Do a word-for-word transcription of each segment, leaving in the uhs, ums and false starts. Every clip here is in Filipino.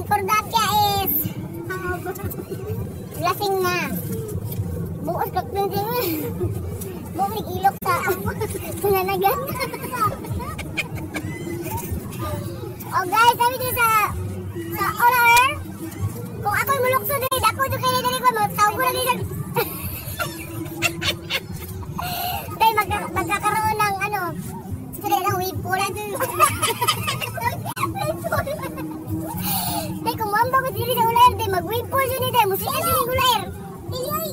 for that guys. Lasing na. Buos kakling din. Buos ilok sa sunanagan. Oh guys, kami dito sa sa orar. Kung ako'y mulukso din, ako ito kayo na rin ko. Tawag ko na din. Dahil magka, magkakaroon ng ano. Sige na, wave pool. Wave pool. Dahil kung mamba ko sila sa ulayar, dahil mag-wave pool yun eh. Dahil musika sila yung ulayar. Iliyoy.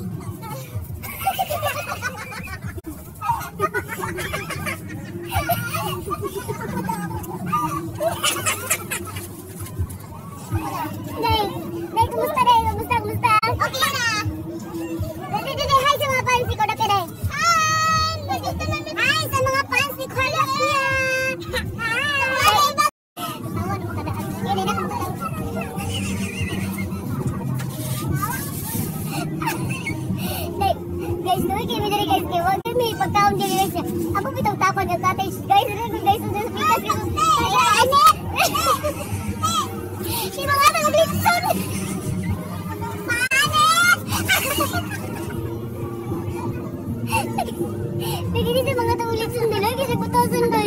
Dahil, dahil kumusta dahil? Kumusta, kumusta? Okay na. Dahil, dahil, hi sa mga fans ko na kaya. Hi! Hi sa mga fans ko na kaya. Hi! Tawa na makadaan. Yan, yan ako. Guys, doon kayo medyo guys kayo. Huwag kayo may pagkaon dyan guys. Ako pitong tapon ng cottage. Guys, ano guys? Ano guys? Si mga nang blikson! Paano? Nagiging sa mga tang blikson nila kasi putasan ba